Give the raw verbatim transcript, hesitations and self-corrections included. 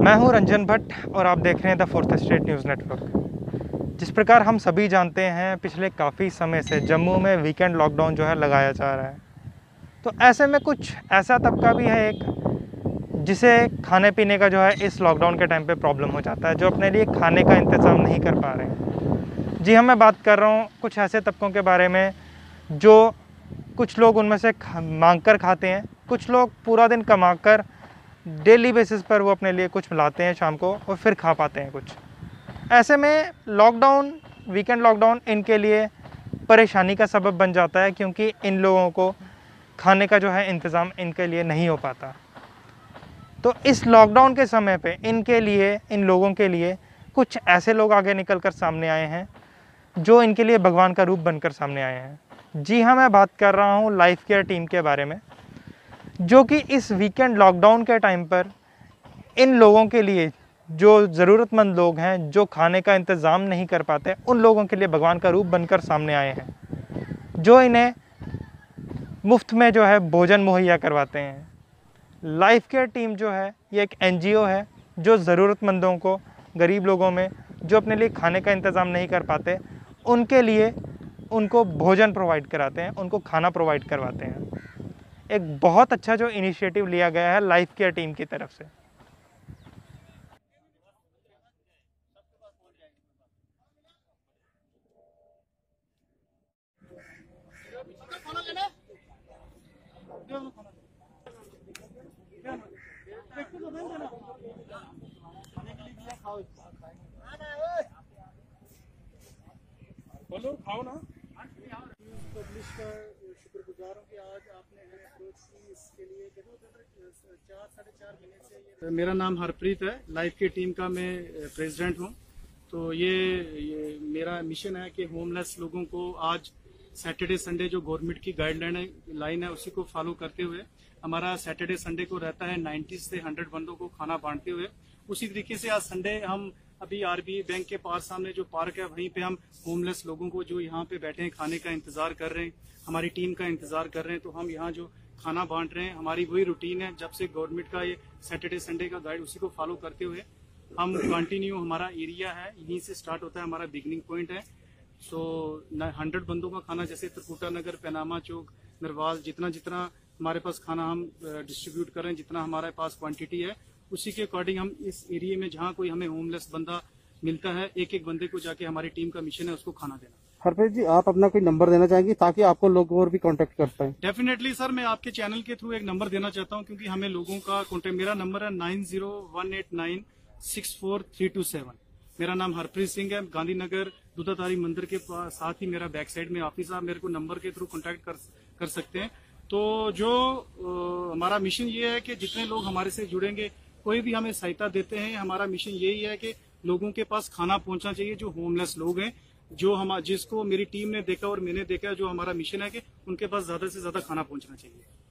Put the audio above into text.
मैं हूं रंजन भट्ट और आप देख रहे हैं the fourth state news network. जिस प्रकार हम सभी जानते हैं, पिछले काफ़ी समय से जम्मू में वीकेंड लॉकडाउन जो है लगाया जा रहा है। तो ऐसे में कुछ ऐसा तबका भी है एक, जिसे खाने पीने का जो है इस लॉकडाउन के टाइम पे प्रॉब्लम हो जाता है, जो अपने लिए खाने का इंतज़ाम नहीं कर पा रहे हैं। जी हाँ, मैं बात कर रहा हूँ कुछ ऐसे तबकों के बारे में, जो कुछ लोग उनमें से मांग कर खाते हैं, कुछ लोग पूरा दिन कमा कर डेली बेसिस पर वो अपने लिए कुछ लाते हैं शाम को और फिर खा पाते हैं कुछ। ऐसे में लॉकडाउन, वीकेंड लॉकडाउन इनके लिए परेशानी का सबब बन जाता है, क्योंकि इन लोगों को खाने का जो है इंतज़ाम इनके लिए नहीं हो पाता। तो इस लॉकडाउन के समय पे इनके लिए, इन लोगों के लिए कुछ ऐसे लोग आगे निकल कर सामने आए हैं, जो इनके लिए भगवान का रूप बनकर सामने आए हैं। जी हाँ, मैं बात कर रहा हूँ लाइफ केयर टीम के बारे में, जो कि इस वीकेंड लॉकडाउन के टाइम पर इन लोगों के लिए, जो ज़रूरतमंद लोग हैं, जो खाने का इंतज़ाम नहीं कर पाते, उन लोगों के लिए भगवान का रूप बनकर सामने आए हैं, जो इन्हें मुफ्त में जो है भोजन मुहैया करवाते हैं। लाइफ केयर टीम जो है ये एक एन जी ओ है, जो ज़रूरतमंदों को, गरीब लोगों में जो अपने लिए खाने का इंतज़ाम नहीं कर पाते, उनके लिए उनको भोजन प्रोवाइड कराते हैं, उनको खाना प्रोवाइड करवाते हैं। एक बहुत अच्छा जो इनिशिएटिव लिया गया है लाइफ केयर टीम की तरफ से। बोलो, खाओ ना। पब्लिश का शुक्रगुजार हूँ कि आज आपने हमें अप्रोच की इसके लिए। चार साढ़े चार महीने से ये मेरा नाम हरप्रीत है, लाइफ की टीम का मैं प्रेसिडेंट हूँ। तो ये, ये मेरा मिशन है कि होमलेस लोगों को आज सैटरडे संडे जो गवर्नमेंट की गाइडलाइन है लाइन है उसी को फॉलो करते हुए हमारा सैटरडे संडे को रहता है नाइन्टी से हंड्रेड बंदों को खाना बांटते हुए। उसी तरीके से आज संडे हम अभी आर बी आई बैंक के पास सामने जो पार्क है वहीं पे हम होमलेस लोगों को जो यहाँ पे बैठे हैं खाने का इंतजार कर रहे हैं, हमारी टीम का इंतजार कर रहे हैं, तो हम यहाँ जो खाना बांट रहे हैं हमारी वही रूटीन है। जब से गवर्नमेंट का ये सैटरडे संडे का गाइड उसी को फॉलो करते हुए हम कंटिन्यू, हमारा एरिया है यहीं से स्टार्ट होता है, हमारा बिगनिंग पॉइंट है। सो हंड्रेड बंदों का खाना, जैसे त्रिकुटा नगर, पैनामा चौक, नरवाल, जितना जितना हमारे पास खाना हम डिस्ट्रीब्यूट कर रहे हैं, जितना हमारे पास क्वांटिटी है उसी के अकॉर्डिंग हम इस एरिया में जहाँ कोई हमें होमलेस बंदा मिलता है, एक एक बंदे को जाके हमारी टीम का मिशन है उसको खाना देना। हरप्रीत जी, आप अपना कोई नंबर देना चाहेंगे ताकि आपको लोग और भी कांटेक्ट कर पाए? डेफिनेटली सर, मैं आपके चैनल के थ्रू एक नंबर देना चाहता हूं, क्योंकि हमें लोगों का कांटेक्ट, मेरा नंबर है nine zero one eight nine six four three two seven. मेरा नाम हरप्रीत सिंह है। गांधीनगर दूधाधारी मंदिर के साथ ही मेरा बैक साइड में ऑफिस है। आप मेरे को नंबर के थ्रू कॉन्टेक्ट कर, कर सकते हैं। तो जो आ, हमारा मिशन ये है कि जितने लोग हमारे से जुड़ेंगे, कोई भी हमें सहायता देते हैं, हमारा मिशन यही है कि लोगों के पास खाना पहुंचना चाहिए, जो होमलेस लोग हैं, जो हम जिसको मेरी टीम ने देखा और मैंने देखा, जो हमारा मिशन है कि उनके पास ज्यादा से ज्यादा खाना पहुंचना चाहिए।